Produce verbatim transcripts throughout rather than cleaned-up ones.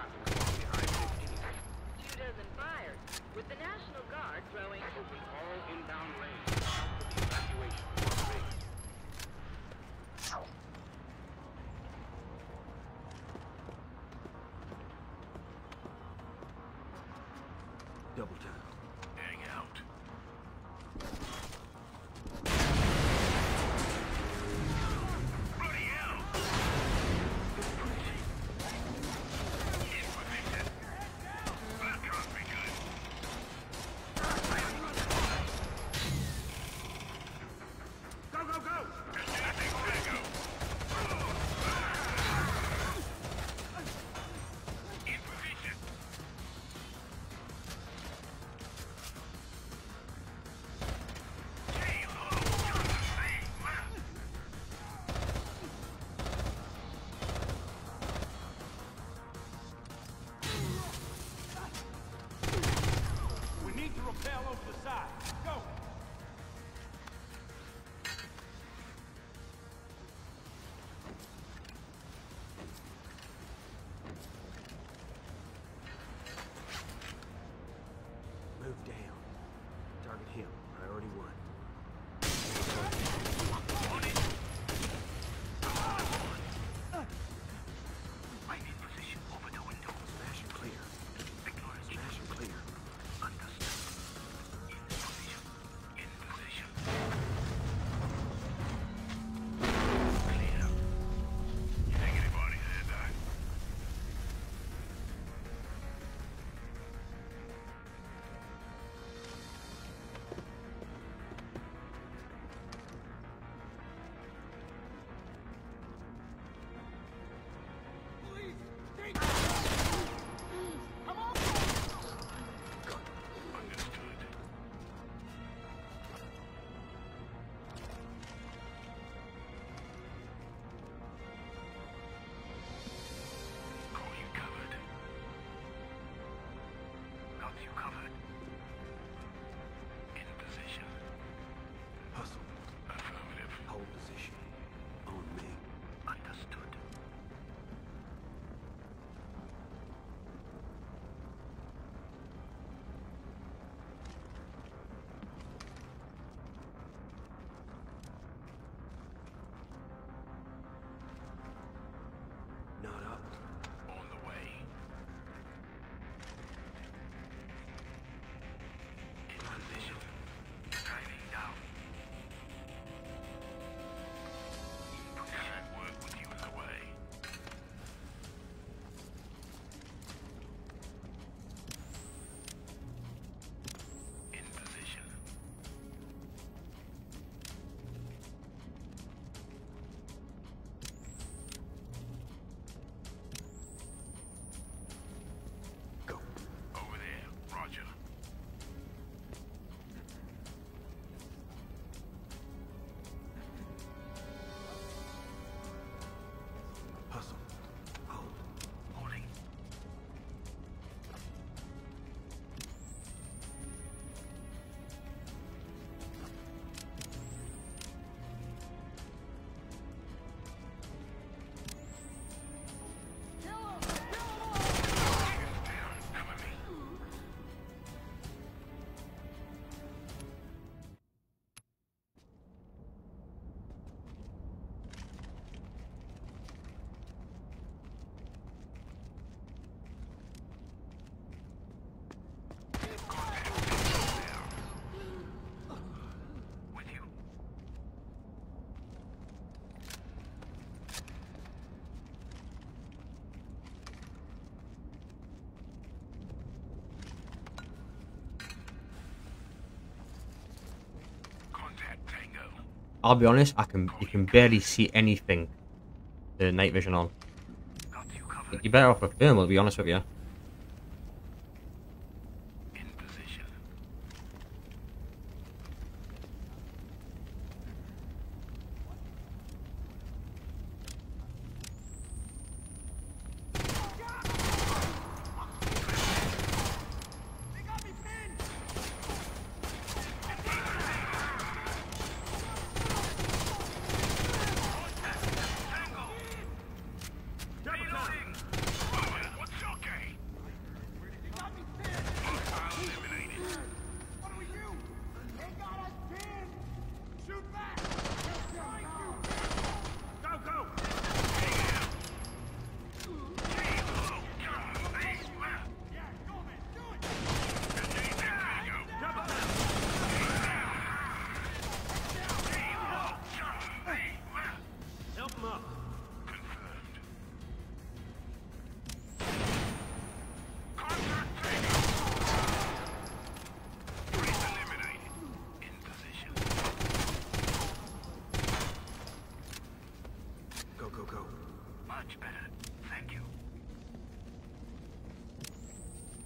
Two dozen fires, with the National Guard throwing Open all inbound lanes. For the evacuation. Double tap. Hang out. Bloody hell! Information. That can't be good. Go, go, go! Tango. In position. We need to rappel over the side. Go! Move down. Target him. Priority one. I'm in position over the window. Smash and clear. Smash and clear. Understood. In position. In position. Clear. You think anybody there died? Understood. Got you covered. Got you covered. In position. Hustle. Affirmative. Hold position. On me. Understood. Not up. On the way. In position. Driving down. Can I work with you in the way? In position. Go. Over there. Roger. Hustle. Hold. Holding. Down. Cover me. With you. Contact Tango. I'll be honest, I can you can barely see anything. The night vision on. Got you covered. You're better off with thermal, to be honest with you. In position. Tango. Reloading. What's your game?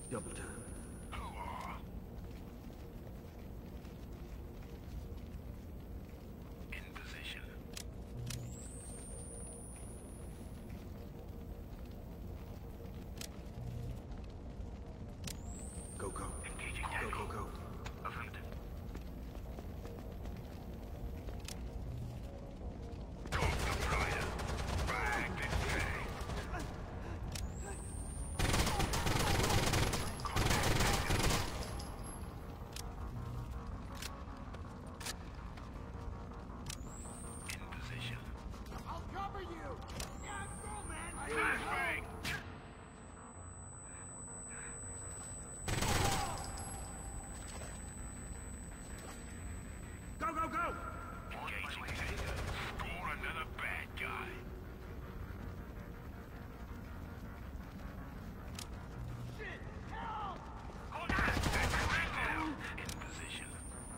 Double time. In position. Go, go. Engaging Go, tango. go, go. Affirmative. Go, Deployer. Frag this thing. In position. I'll cover you! Yeah, go, man! Flashbang. Go, go, go! Engaging tango. Score another bad guy. Shit! Help! Hold on. That's right now. In position.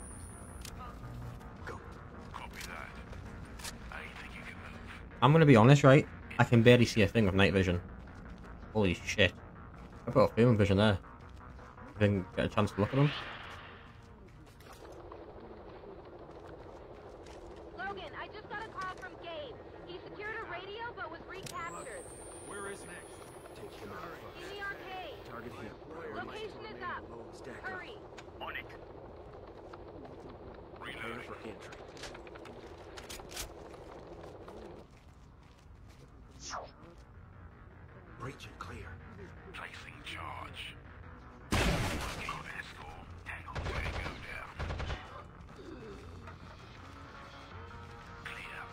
Go. Copy that. I think you can move. I'm gonna be honest, right? I can barely see a thing with night vision. Holy shit. I've got a film vision there. I didn't get a chance to look at them. Logan, I just got a call from Gabe. He secured a radio but was recaptured. Where is next? Take him out first. In the arcade. Target him. Location is up. Stack Hurry. On it. up. Prepare Reloading. for entry. Breach and clear. Placing charge. Working escort. Tango Tango down. Clear.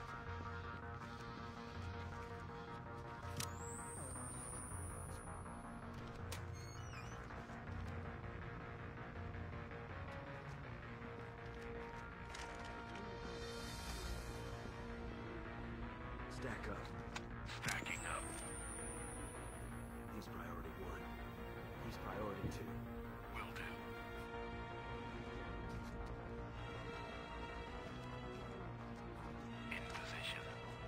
Stack up. Stacking up. He's priority one. He's priority two. Will do. In position.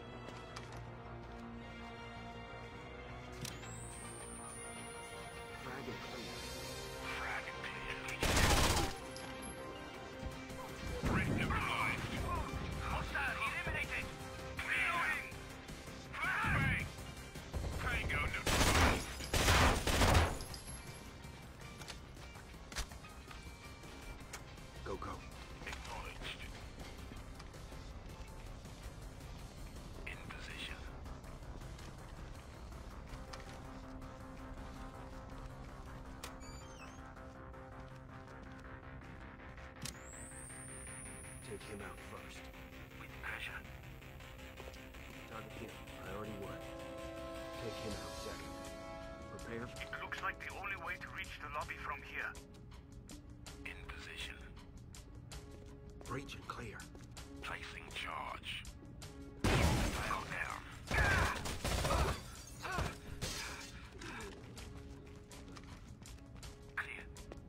Frag and clear. Frag clear. Break deployed. Hostile eliminated. Reloading. Flashbang. Tango neutralized. Go, go. Acknowledged. In position. Take him out first. With pleasure. Target him. Priority one. Take him out second. Prepare. It looks like the only way to reach the lobby from here. In position. Breach and clear. Placing charge. File down. Clear.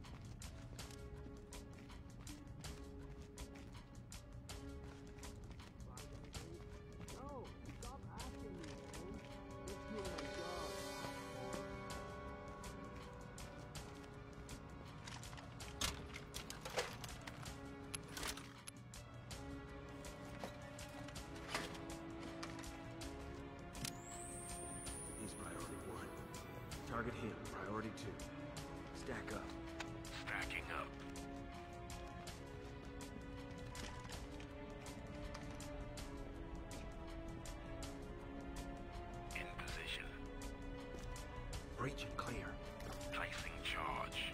He's priority one. Target him. Priority two. Stack up. Stacking up. In position. Breach and clear. Placing charge.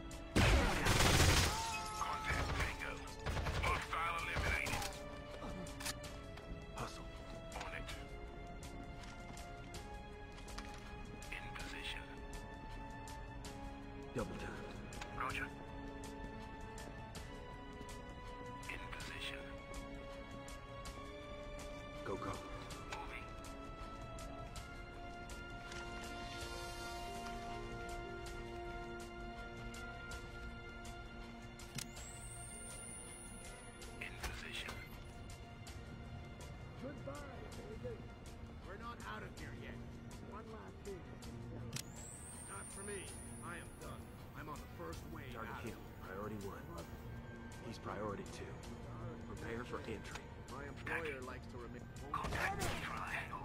Contact Tango. Hostile eliminated. Hustle. On it. In position. Double time. Roger. In position. Go, go. Moving. In position. We're not out of here yet. One last thing. Not for me. I am done. Priority two. Prepare for entry. My employer likes to remain. Contact triangle.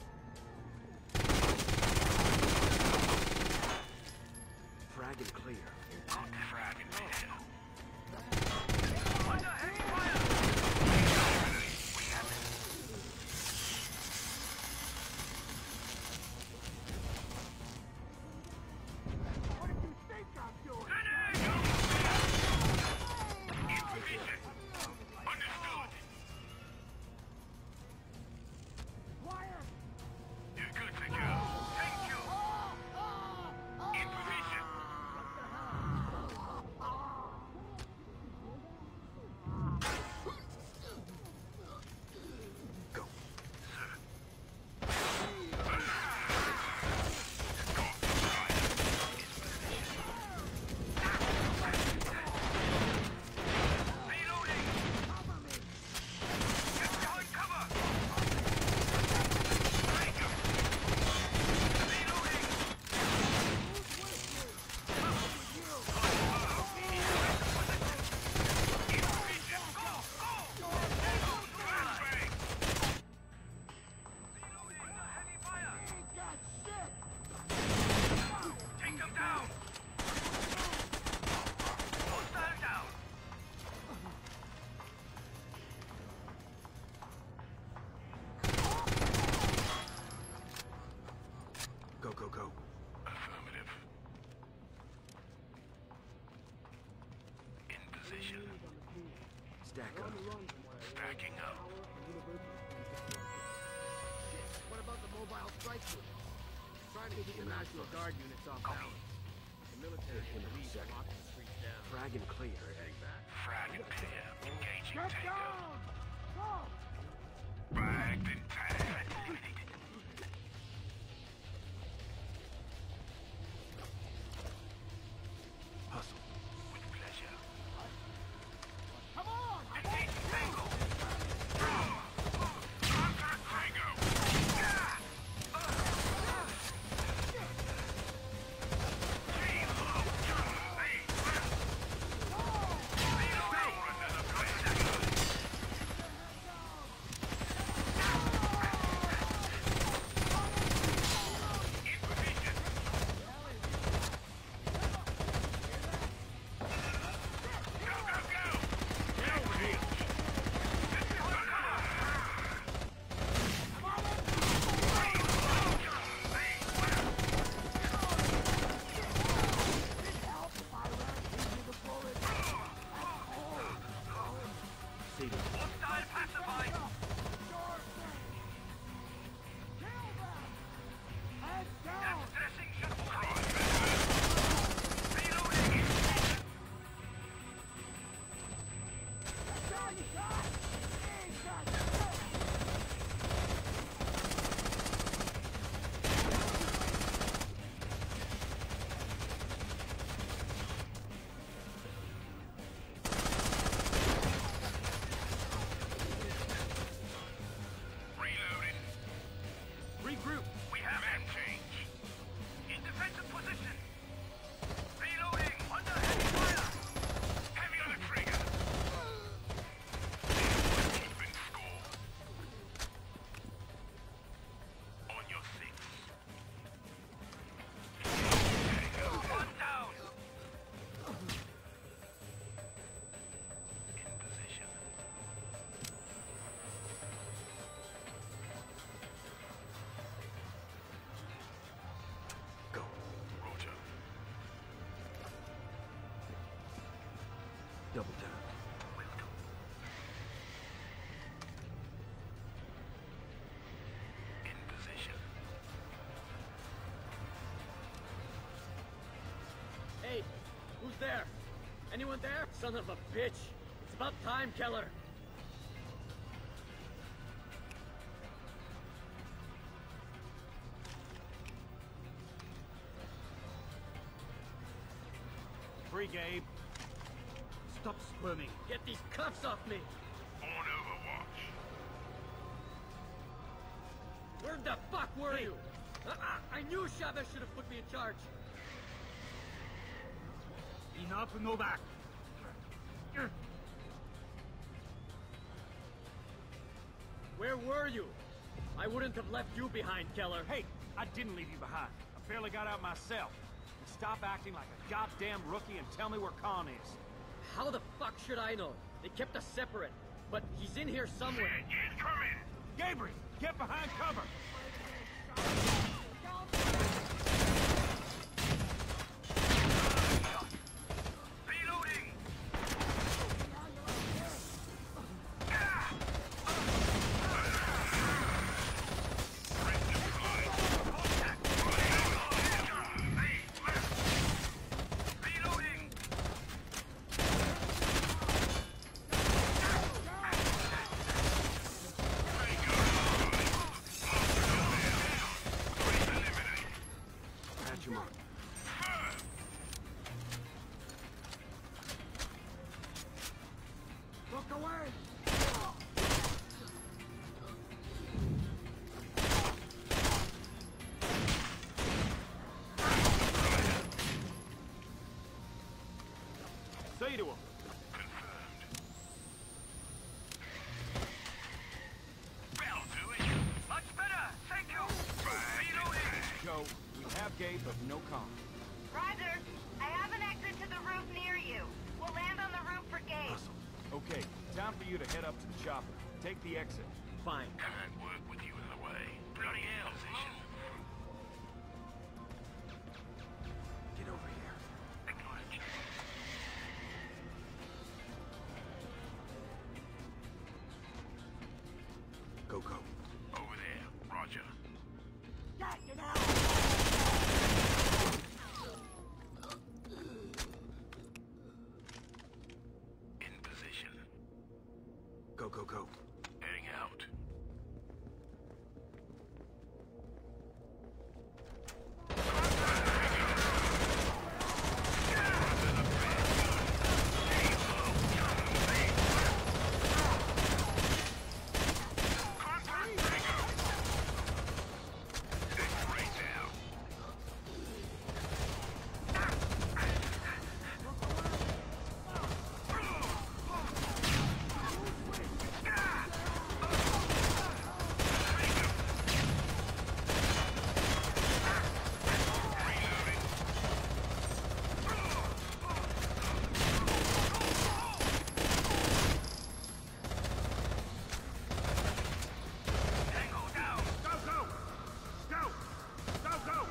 Frag and clear. Frag and clear. Under heavy fire! We have it. What did you think I'm doing? In position. Understood. Wire! You're good to go. Thank you. In position. Go. Reloading. Get behind cover. Breaker. Reloading. In position. Go, go. Flashbang. Reloading the heavy fire. Ain't got shit! Take them down. Hostile down. Go, go, go. Affirmative. In position. Stack up. Stacking up. What about the mobile strike group? Trying to keep the National Guard units off balance. The military Hit him in a police second. locking the streets down. Frag and clear. Heading back. Frag and clear. Engaging Get Tango. down! Go! Fragged and tagged. Hustle. With pleasure. Come on! Engaging Tango. Conquer Tango. Team low. Hey, reloading. Another place. In position. Go, go, go. Take range. Get behind cover. See them. Hostile pacified. Head down! That dressing should cross. Reloading in position. Shot! Shot! Ain't got Reloading. Regroup. We have man change. In defensive position. Reloading. Under heavy fire. Heavy on the trigger. Keeping score. On your six. One down. In position. Go. Roger. Double down. Will do. In position. Hey, who's there? Anyone there? Son of a bitch. It's about time, Keller. Free, Gabe. Stop squirming. Get these cuffs off me. On Overwatch. Where the fuck were you? I, I, I knew Chavez should have put me in charge. Enough, Novak. Where were you? I wouldn't have left you behind, Keller. Hey, I didn't leave you behind. I barely got out myself. And stop acting like a goddamn rookie and tell me where Khan is. How the fuck should I know? They kept us separate. But he's in here somewhere. He's coming! Gabriel, get behind cover! Reloading! Reloading! Patch him up. Look away! Say to him. That'll do it. Much better, thank you. Reloading. Joe, we have Gabe, but no Khan. Roger. I have an exit to the roof near you. We'll land on the roof for Gabe. Okay, time for you to head up to the chopper. Take the exit. Fine. Can't work with you in the way. Bloody hell. Position. Get over here. Acknowledge. Go, go. Over there. Roger. In position. Go, go, go. Heading out. Tango down. Go, go. Go. Go, go.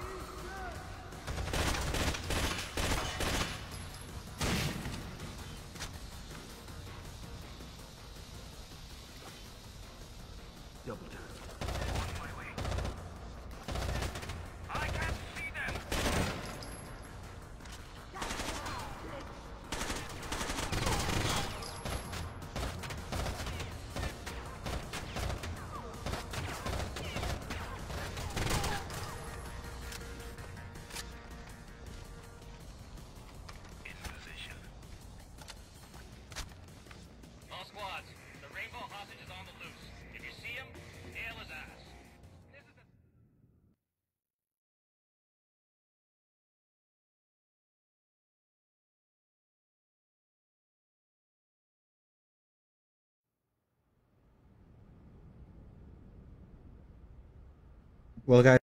Double time. Wait, wait. I can't see them. In position. All squads, the Rainbow hostage is on the loose. If you see him, nail his ass. This is the... Well, guys.